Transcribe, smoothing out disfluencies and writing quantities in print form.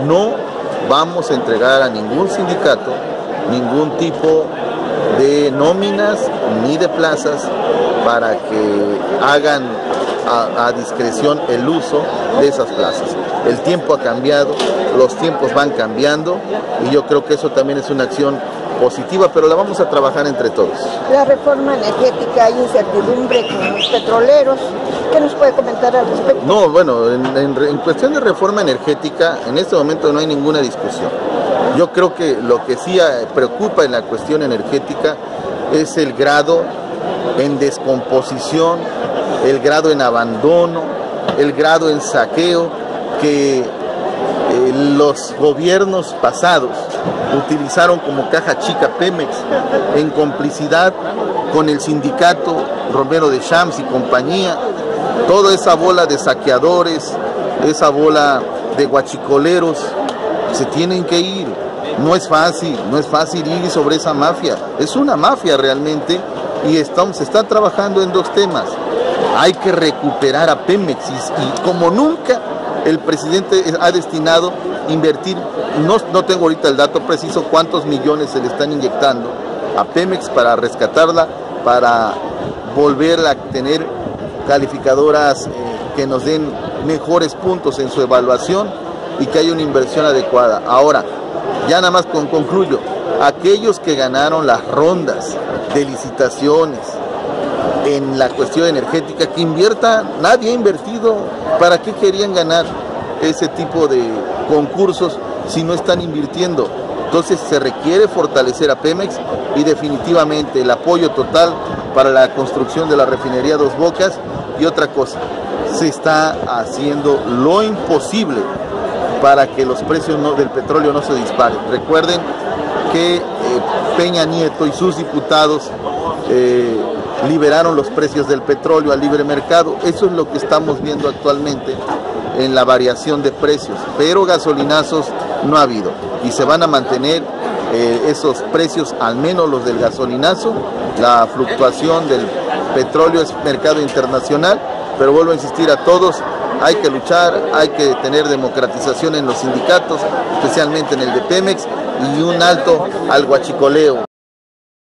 no vamos a entregar a ningún sindicato ningún tipo de nóminas ni de plazas para que hagan a discreción el uso de esas plazas. El tiempo ha cambiado, los tiempos van cambiando y yo creo que eso también es una acción positiva, pero la vamos a trabajar entre todos. La reforma energética, hay incertidumbre con los petroleros. ¿Qué nos puede comentar al respecto? No, bueno, en cuestión de reforma energética, en este momento no hay ninguna discusión. Yo creo que lo que sí preocupa en la cuestión energética es el grado en descomposición, el grado en abandono, el grado en saqueo que los gobiernos pasados utilizaron como caja chica Pemex en complicidad con el sindicato Romero de Champs y compañía. Toda esa bola de saqueadores, esa bola de guachicoleros se tienen que ir. No es fácil ir sobre esa mafia. Es una mafia realmente y se está trabajando en dos temas. Hay que recuperar a Pemex y como nunca el presidente ha destinado invertir, no tengo ahorita el dato preciso cuántos millones se le están inyectando a Pemex para rescatarla, para volverla a tener calificadoras que nos den mejores puntos en su evaluación y que haya una inversión adecuada. Ahora, ya nada más concluyo, aquellos que ganaron las rondas de licitaciones en la cuestión energética, que inviertan, nadie ha invertido. ¿Para qué querían ganar ese tipo de concursos si no están invirtiendo? Entonces se requiere fortalecer a Pemex y definitivamente el apoyo total para la construcción de la refinería Dos Bocas. Y otra cosa, se está haciendo lo imposible para que los precios del petróleo no se disparen. Recuerden que Peña Nieto y sus diputados liberaron los precios del petróleo al libre mercado. Eso es lo que estamos viendo actualmente en la variación de precios, pero gasolinazos no ha habido y se van a mantener esos precios, al menos los del gasolinazo. La fluctuación del petróleo es mercado internacional, pero vuelvo a insistir a todos, hay que luchar, hay que tener democratización en los sindicatos, especialmente en el de Pemex, y un alto al guachicoleo.